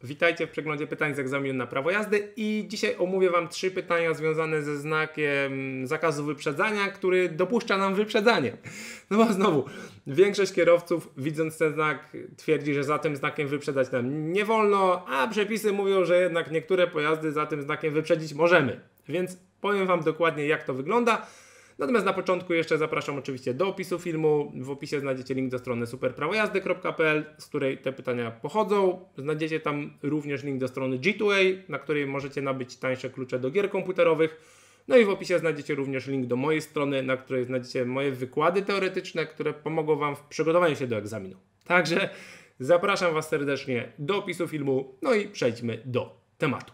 Witajcie w przeglądzie pytań z egzaminu na prawo jazdy i dzisiaj omówię Wam 3 pytania związane ze znakiem zakazu wyprzedzania, który dopuszcza nam wyprzedzanie. No bo znowu, większość kierowców widząc ten znak twierdzi, że za tym znakiem wyprzedzać nam nie wolno, a przepisy mówią, że jednak niektóre pojazdy za tym znakiem wyprzedzić możemy. Więc powiem Wam dokładnie, jak to wygląda. Natomiast na początku jeszcze zapraszam oczywiście do opisu filmu. W opisie znajdziecie link do strony superprawojazdy.pl, z której te pytania pochodzą. Znajdziecie tam również link do strony G2A, na której możecie nabyć tańsze klucze do gier komputerowych. No i w opisie znajdziecie również link do mojej strony, na której znajdziecie moje wykłady teoretyczne, które pomogą Wam w przygotowaniu się do egzaminu. Także zapraszam Was serdecznie do opisu filmu, no i przejdźmy do tematu.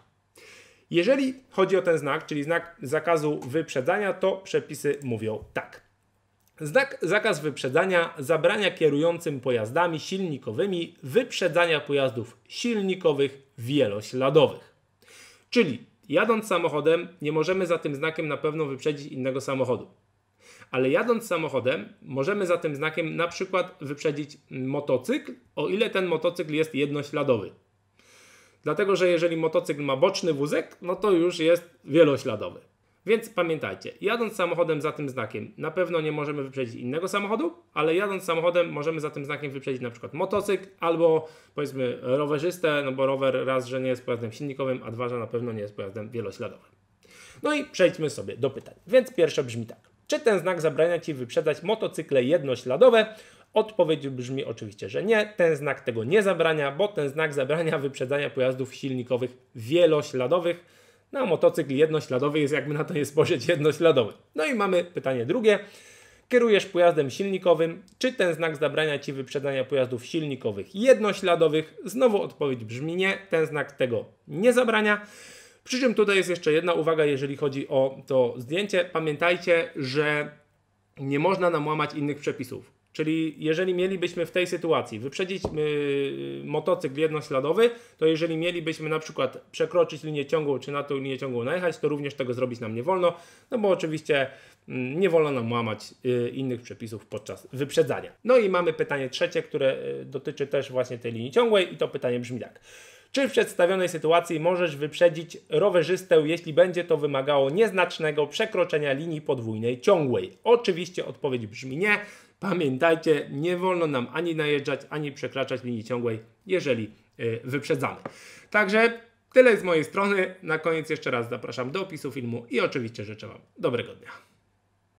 Jeżeli chodzi o ten znak, czyli znak zakazu wyprzedzania, to przepisy mówią tak. Znak zakaz wyprzedzania zabrania kierującym pojazdami silnikowymi wyprzedzania pojazdów silnikowych wielośladowych. Czyli jadąc samochodem nie możemy za tym znakiem na pewno wyprzedzić innego samochodu. Ale jadąc samochodem możemy za tym znakiem na przykład wyprzedzić motocykl, o ile ten motocykl jest jednośladowy. Dlatego, że jeżeli motocykl ma boczny wózek, no to już jest wielośladowy. Więc pamiętajcie, jadąc samochodem za tym znakiem na pewno nie możemy wyprzedzić innego samochodu, ale jadąc samochodem możemy za tym znakiem wyprzedzić na przykład motocykl albo powiedzmy rowerzystę, no bo rower raz, że nie jest pojazdem silnikowym, a dwa, że na pewno nie jest pojazdem wielośladowym. No i przejdźmy sobie do pytań. Więc pierwsze brzmi tak. Czy ten znak zabrania Ci wyprzedzać motocykle jednośladowe? Odpowiedź brzmi oczywiście, że nie. Ten znak tego nie zabrania, bo ten znak zabrania wyprzedzania pojazdów silnikowych wielośladowych. No, motocykl jednośladowy jest, jakby na to nie spojrzeć, jednośladowy. No i mamy pytanie drugie. Kierujesz pojazdem silnikowym. Czy ten znak zabrania Ci wyprzedzania pojazdów silnikowych jednośladowych? Znowu odpowiedź brzmi nie. Ten znak tego nie zabrania. Przy czym tutaj jest jeszcze jedna uwaga, jeżeli chodzi o to zdjęcie. Pamiętajcie, że nie można nam łamać innych przepisów. Czyli jeżeli mielibyśmy w tej sytuacji wyprzedzić motocykl jednośladowy, to jeżeli mielibyśmy na przykład przekroczyć linię ciągłą, czy na tą linię ciągłą najechać, to również tego zrobić nam nie wolno, no bo oczywiście nie wolno nam łamać innych przepisów podczas wyprzedzania. No i mamy pytanie trzecie, które dotyczy też właśnie tej linii ciągłej i to pytanie brzmi tak. Czy w przedstawionej sytuacji możesz wyprzedzić rowerzystę, jeśli będzie to wymagało nieznacznego przekroczenia linii podwójnej ciągłej? Oczywiście odpowiedź brzmi nie. Pamiętajcie, nie wolno nam ani najeżdżać, ani przekraczać linii ciągłej, jeżeli wyprzedzamy. Także tyle z mojej strony. Na koniec jeszcze raz zapraszam do opisu filmu i oczywiście życzę Wam dobrego dnia.